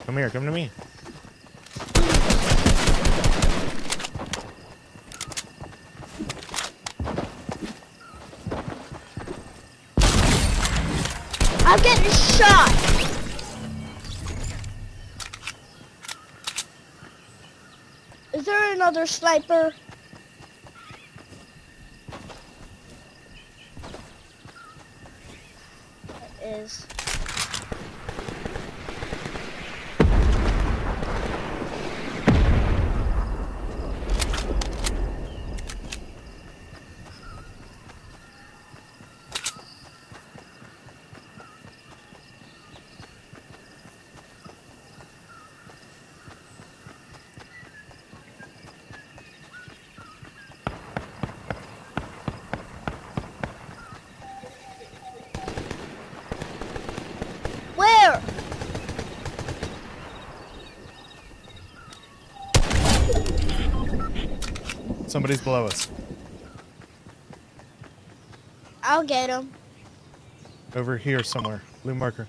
Come here, come to me. I'm getting shot. Is there another sniper? There is. Where? Somebody's below us. I'll get him. Over here somewhere. Blue marker.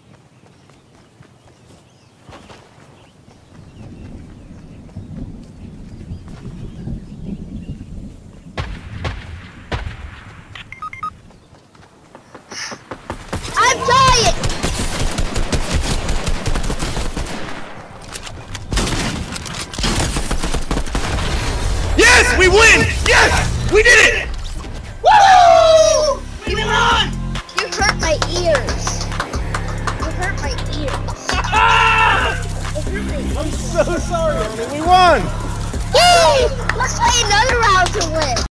I'm dying! Yes! We win! Yes! We did it! Woo! We won! You hurt my ears. You hurt my ears. Ah! You hurt my ears. I'm so sorry, Annie. We won! Yay! Let's play another round to win.